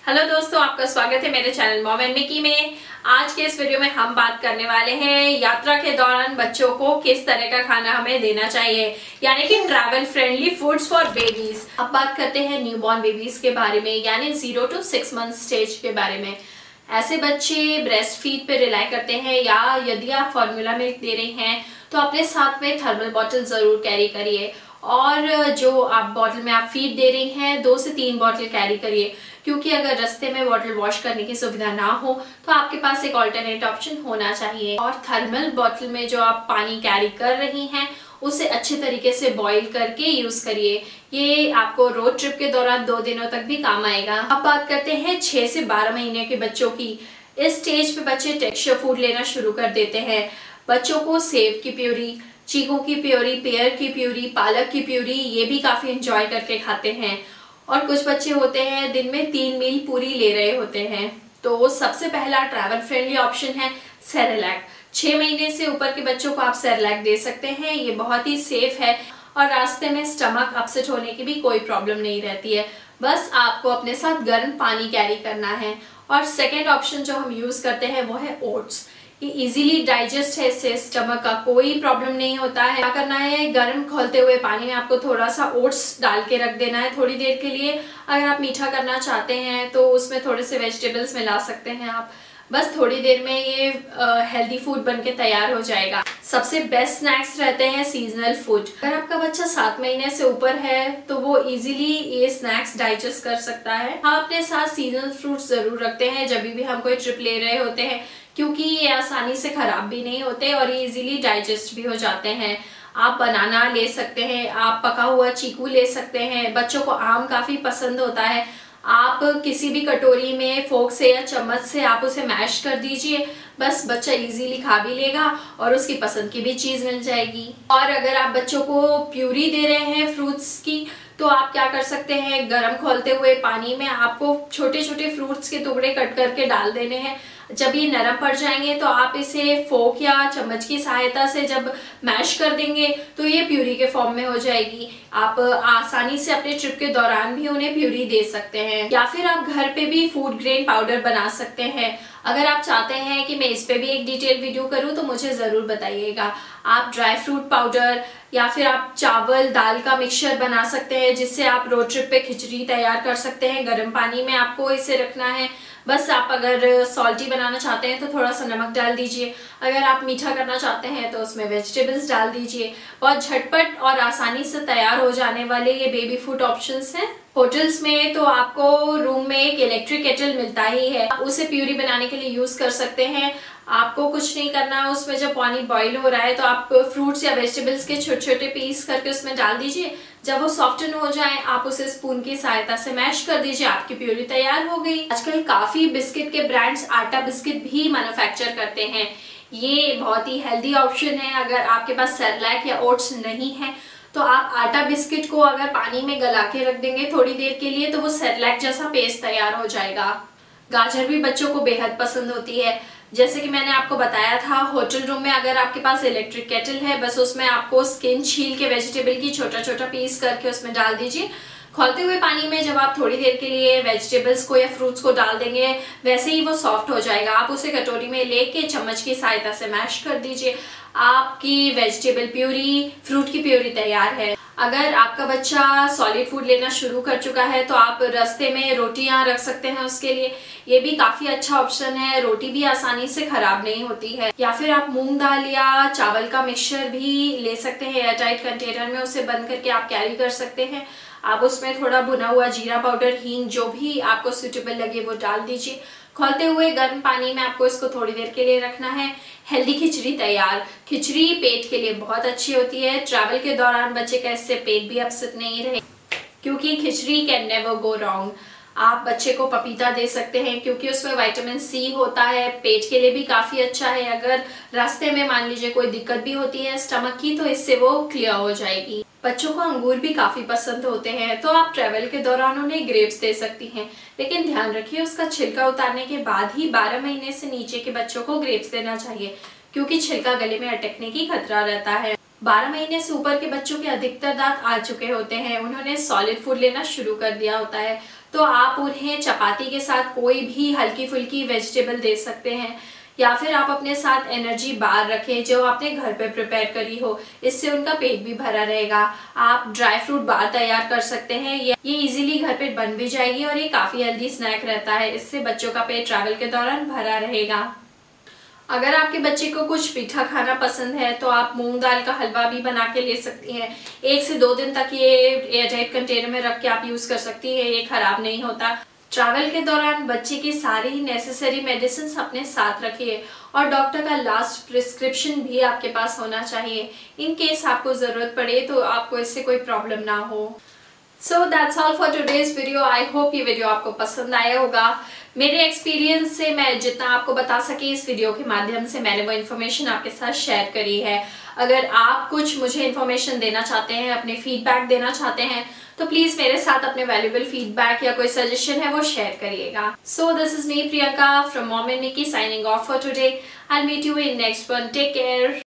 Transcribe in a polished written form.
Hello दोस्तों, आपका स्वागत है मेरे चैनल मॉम एंड मिकी में। आज के इस वीडियो में हम बात करने वाले हैं यात्रा के दौरान बच्चों को किस तरह का खाना हमें देना चाहिए, यानी कि travel friendly foods for babies. अब बात करते हैं न्यूबॉर्न बेबीज के बारे में, यानी 0 to 6 मंथ स्टेज के बारे में। ऐसे बच्चे ब्रेस्ट फीड पे रिलाई करते हैं, या यदि आप फॉर्मूला मिल्क दे रही हैं तो अपने साथ में थर्मल बॉटल जरूर कैरी करिए, और जो आप बॉटल में आप फीड दे रही हैं 2 से 3 बॉटल कैरी करिए, क्योंकि अगर रास्ते में बॉटल वॉश करने की सुविधा ना हो तो आपके पास एक ऑल्टरनेट ऑप्शन होना चाहिए। और थर्मल बॉटल में जो आप पानी कैरी कर रही हैं उसे अच्छे तरीके से बॉईल करके यूज करिए। ये आपको रोड ट्रिप के दौरान 2 दिनों तक भी काम आएगा। अब बात करते हैं 6 से 12 महीने के बच्चों की। इस स्टेज पे बच्चे टेक्सचर फूड लेना शुरू कर देते हैं। बच्चों को सेब की प्यूरी, चीकू की प्यूरी, पेयर की प्यूरी, पालक की प्यूरी, ये भी काफी एंजॉय करके खाते हैं। और कुछ बच्चे होते हैं दिन में 3 मील पूरी ले रहे होते हैं। तो सबसे पहला ट्रैवल फ्रेंडली ऑप्शन है सेरेलैक। 6 महीने से ऊपर के बच्चों को आप सेरेलैक दे सकते हैं। ये बहुत ही सेफ है और रास्ते में स्टमक अपसेट होने की भी कोई प्रॉब्लम नहीं रहती है। बस आपको अपने साथ गर्म पानी कैरी करना है। और सेकेंड ऑप्शन जो हम यूज करते हैं वो है ओट्स। ये इजीली डाइजेस्ट है, इससे स्टमक का कोई प्रॉब्लम नहीं होता है। क्या करना है, गर्म खौलते हुए पानी में आपको थोड़ा सा ओट्स डाल के रख देना है थोड़ी देर के लिए। अगर आप मीठा करना चाहते हैं तो उसमें थोड़े से वेजिटेबल्स मिला सकते हैं आप। बस थोड़ी देर में ये हेल्दी फूड बनके तैयार हो जाएगा। सबसे बेस्ट स्नैक्स रहते हैं सीजनल फूड। अगर आपका बच्चा 7 महीने से ऊपर है तो वो इजीली ये स्नैक्स डाइजेस्ट कर सकता है। हम अपने साथ सीजनल फ्रूट्स जरूर रखते हैं जब भी हम कोई ट्रिप ले रहे होते हैं, क्योंकि ये आसानी से खराब भी नहीं होते और ये इजीली डाइजेस्ट भी हो जाते हैं। आप बनाना ले सकते हैं, आप पका हुआ चीकू ले सकते हैं। बच्चों को आम काफी पसंद होता है। आप किसी भी कटोरी में फोक से या चम्मच से आप उसे मैश कर दीजिए, बस बच्चा इजीली खा भी लेगा और उसकी पसंद की भी चीज मिल जाएगी। और अगर आप बच्चों को प्यूरी दे रहे हैं फ्रूट्स की, तो आप क्या कर सकते हैं, गर्म खौलते हुए पानी में आपको छोटे छोटे फ्रूट्स के टुकड़े कट करके डाल देने हैं। जब ये नरम पड़ जाएंगे तो आप इसे फोक या चम्मच की सहायता से जब मैश कर देंगे तो ये प्यूरी के फॉर्म में हो जाएगी। आप आसानी से अपने ट्रिप के दौरान भी उन्हें प्यूरी दे सकते हैं, या फिर आप घर पे भी फूड ग्रेन पाउडर बना सकते हैं। अगर आप चाहते हैं कि मैं इस पे भी एक डिटेल वीडियो करूं तो मुझे जरूर बताइएगा। आप ड्राई फ्रूट पाउडर या फिर आप चावल दाल का मिक्सचर बना सकते हैं, जिससे आप रोड ट्रिप पे खिचड़ी तैयार कर सकते हैं। गर्म पानी में आपको इसे रखना है। बस आप अगर सॉल्टी बनाना चाहते हैं तो थोड़ा सा नमक डाल दीजिए। अगर आप मीठा करना चाहते हैं तो उसमें वेजिटेबल्स डाल दीजिए। बहुत झटपट और आसानी से तैयार हो जाने वाले ये बेबी फूड ऑप्शंस हैं। होटल्स में तो आपको रूम में एक इलेक्ट्रिक केटल मिलता ही है, उसे प्यूरी बनाने के लिए यूज कर सकते हैं। आपको कुछ नहीं करना, उसमें जब पानी बॉईल हो रहा है तो आप फ्रूट्स या वेजिटेबल्स के छोटे छोटे पीस करके उसमें डाल दीजिए। जब वो सॉफ्टन हो जाए आप उसे स्पून की सहायता से मैश कर दीजिए, आपकी प्यूरी तैयार हो गई। आजकल काफी बिस्किट के ब्रांड्स आटा बिस्किट भी मैन्युफैक्चर करते हैं। ये बहुत ही हेल्दी ऑप्शन है। अगर आपके पास सेरेलैक या ओट्स नहीं है तो आप आटा बिस्किट को अगर पानी में गला के रख देंगे थोड़ी देर के लिए तो वो सेरेलैक जैसा पेस्ट तैयार हो जाएगा। गाजर भी बच्चों को बेहद पसंद होती है। जैसे कि मैंने आपको बताया था, होटल रूम में अगर आपके पास इलेक्ट्रिक केटल है, बस उसमें आपको स्किन छील के वेजिटेबल की छोटा छोटा पीस करके उसमें डाल दीजिए। खौलते हुए पानी में जब आप थोड़ी देर के लिए वेजिटेबल्स को या फ्रूट्स को डाल देंगे वैसे ही वो सॉफ्ट हो जाएगा। आप उसे कटोरी में लेके चम्मच की सहायता से मैश कर दीजिए। आपकी वेजिटेबल प्यूरी, फ्रूट की प्यूरी तैयार है। अगर आपका बच्चा सॉलिड फूड लेना शुरू कर चुका है तो आप रास्ते में रोटियां रख सकते हैं उसके लिए। ये भी काफी अच्छा ऑप्शन है, रोटी भी आसानी से खराब नहीं होती है। या फिर आप मूंग दाल या चावल का मिक्सचर भी ले सकते हैं एयरटाइट कंटेनर में, उसे बंद करके आप कैरी कर सकते हैं। आप उसमें थोड़ा भुना हुआ जीरा पाउडर, हींग, जो भी आपको सुटेबल लगे वो डाल दीजिए। खौलते हुए गर्म पानी में आपको इसको थोड़ी देर के लिए रखना है। हेल्दी खिचड़ी तैयार। खिचड़ी पेट के लिए बहुत अच्छी होती है। ट्रैवल के दौरान बच्चे का इससे पेट भी अपसेट नहीं रहे, क्योंकि khichdi can never go wrong. आप बच्चे को पपीता दे सकते हैं क्योंकि उसमें विटामिन सी होता है, पेट के लिए भी काफी अच्छा है। अगर रास्ते में मान लीजिए कोई दिक्कत भी होती है स्टमक की तो इससे वो क्लियर हो जाएगी। बच्चों को अंगूर भी काफी पसंद होते हैं तो आप ट्रेवल के दौरान उन्हें ग्रेप्स दे सकती हैं, लेकिन ध्यान रखिए उसका छिलका उतारने के बाद ही 12 महीने से नीचे के बच्चों को ग्रेप्स देना चाहिए, क्योंकि छिलका गले में अटकने की खतरा रहता है। 12 महीने से ऊपर के बच्चों के अधिकतर दांत आ चुके होते हैं, उन्होंने सॉलिड फूड लेना शुरू कर दिया होता है, तो आप उन्हें चपाती के साथ कोई भी हल्की फुल्की वेजिटेबल दे सकते हैं, या फिर आप अपने साथ एनर्जी बार रखें जो आपने घर पे प्रिपेयर करी हो, इससे उनका पेट भी भरा रहेगा। आप ड्राई फ्रूट बार तैयार कर सकते हैं, ये इजीली घर पे बन भी जाएगी और ये काफ़ी हेल्दी स्नैक रहता है। इससे बच्चों का पेट ट्रैवल के दौरान भरा रहेगा। अगर आपके बच्चे को कुछ मीठा खाना पसंद है तो आप मूंग दाल का हलवा भी बना के ले सकती हैं। 1 से 2 दिन तक ये एयरटाइट कंटेनर में रख के आप यूज़ कर सकती हैं, ये खराब नहीं होता। ट्रैवल के दौरान बच्चे की सारी ही नेसेसरी मेडिसिन अपने साथ रखिए और डॉक्टर का लास्ट प्रिस्क्रिप्शन भी आपके पास होना चाहिए, इन केस आपको ज़रूरत पड़े तो आपको इससे कोई प्रॉब्लम ना हो। So that's all for today's video. I hope ये वीडियो आपको पसंद आया होगा। मेरे एक्सपीरियंस से मैं जितना आपको बता सकी इस वीडियो के माध्यम से मैंने वो इन्फॉर्मेशन आपके साथ शेयर करी है। अगर आप कुछ मुझे इन्फॉर्मेशन देना चाहते हैं, अपने फीडबैक देना चाहते हैं, तो प्लीज मेरे साथ अपने वैल्यूएबल फीडबैक या कोई सजेशन है वो शेयर करिएगा। So this is me Priyanka from mom and Mickey signing off for today. I will meet you in next one. Take care.